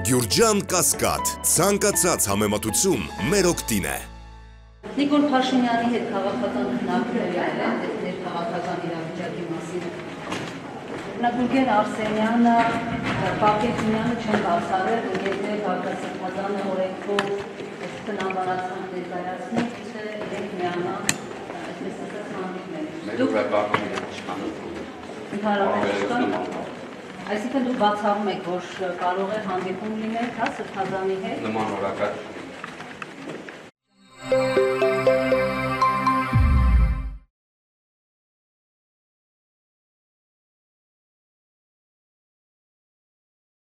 Գյուրջան Կասկադ, ցանկացած համեմատություն մեր օգտին է։ Նիկոլ Փաշինյանի հետ քաղաքական քննարկումներ են ներքաղաքական իրավիճակի մասին։ Գուրգեն Արսենյանը, Պապետյանը չեն բացառել, որ եթե Հակասրբազանը օրենքով տնանվանացման ներկայացնի, թե իրենք միանան, այսպես ասած, հանդիպներ։ Ընդհանրապես այսինքն դուք բացառում եք, որ կարող է հանդիպում լինել, հա, Սրբազանի հետ։ Նման օրակարգ